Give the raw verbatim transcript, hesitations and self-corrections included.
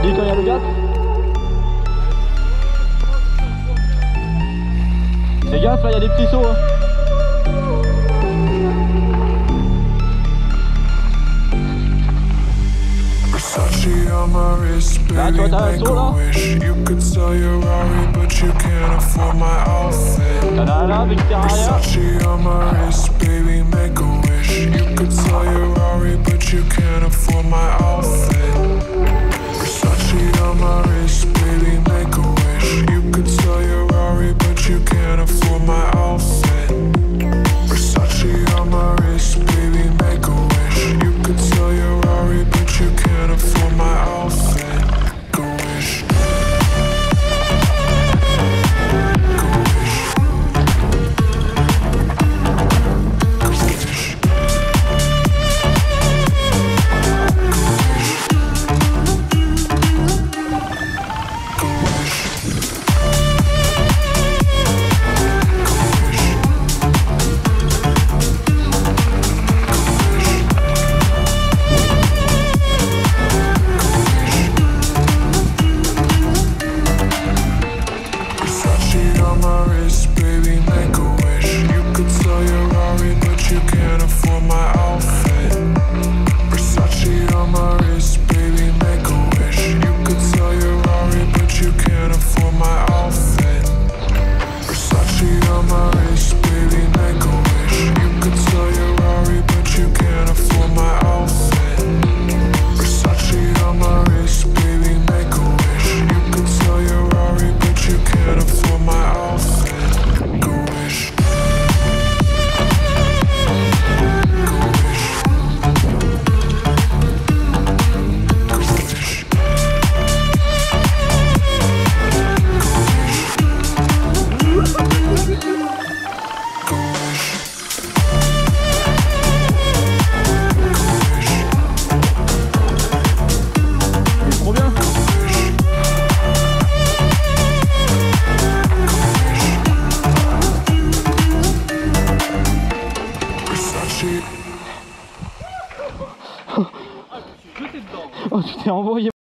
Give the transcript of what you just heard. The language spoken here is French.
dis quand il y a le gars. Fais gaffe, là il y a des petits sauts. Hein. Là tu vois t'as un saut là. T'en as un là avec terre arrière. Oh, tu t'es envoyé.